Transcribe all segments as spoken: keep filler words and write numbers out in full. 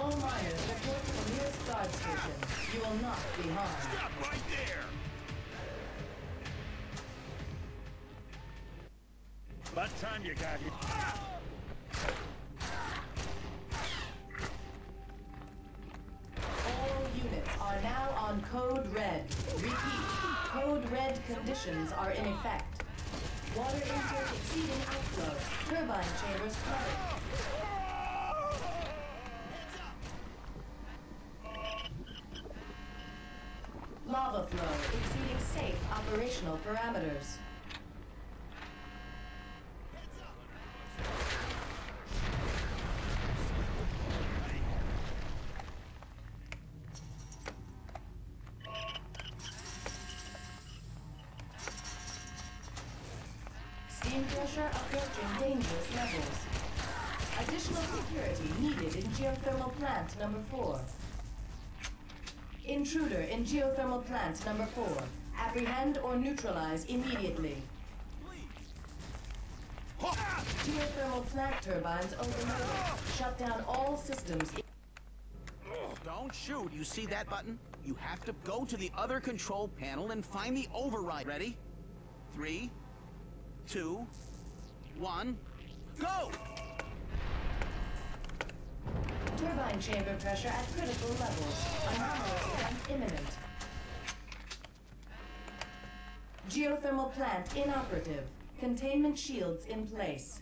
All miners report to the nearest guard station. You will not be harmed. Stop right there! About time you got here. All units are now on Code Red. Repeat, Code Red conditions are in effect. Water intake exceeding outflow. Turbine chambers flooded. Lava flow exceeding safe operational parameters. Steam pressure approaching dangerous levels. Additional security needed in geothermal plant number four. Intruder in geothermal plant number four. Apprehend or neutralize immediately. Geothermal plant turbines overloaded. Shut down all systems. Don't shoot. You see that button? You have to go to the other control panel and find the override. Ready? Three, two, one, go! Turbine chamber pressure at critical levels. Anomalous event imminent. Geothermal plant inoperative. Containment shields in place.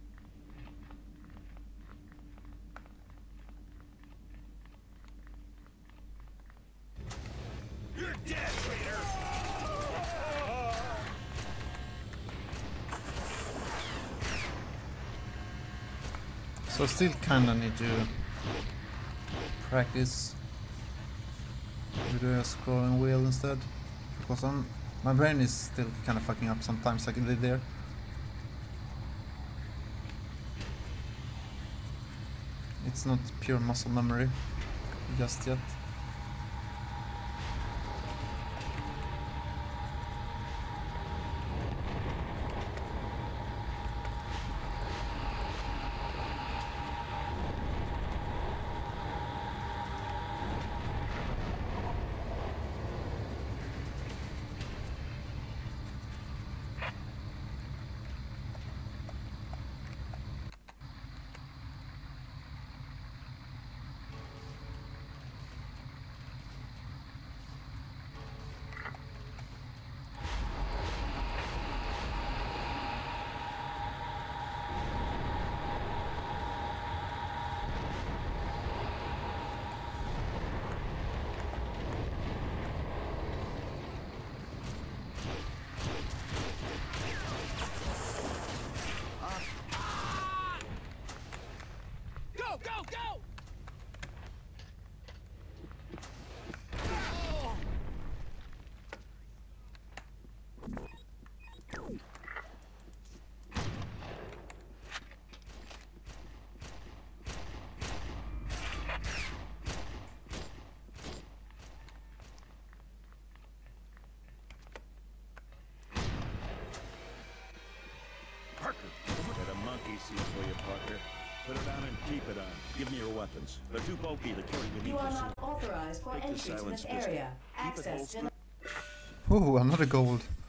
You're dead, traitor! So still kinda need to practice with the scrolling wheel instead, because I'm, my brain is still kind of fucking up sometimes like it did there. It's not pure muscle memory just yet. Go, go, go! Parker! Got a monkey suit for you, Parker. Put it on and keep it on. Give me your weapons. They're too bulky to carry beneath You the are suit. not authorized for Take the entry to silence this pistol. area. Keep it Access holstered. denied. Ooh, another gold.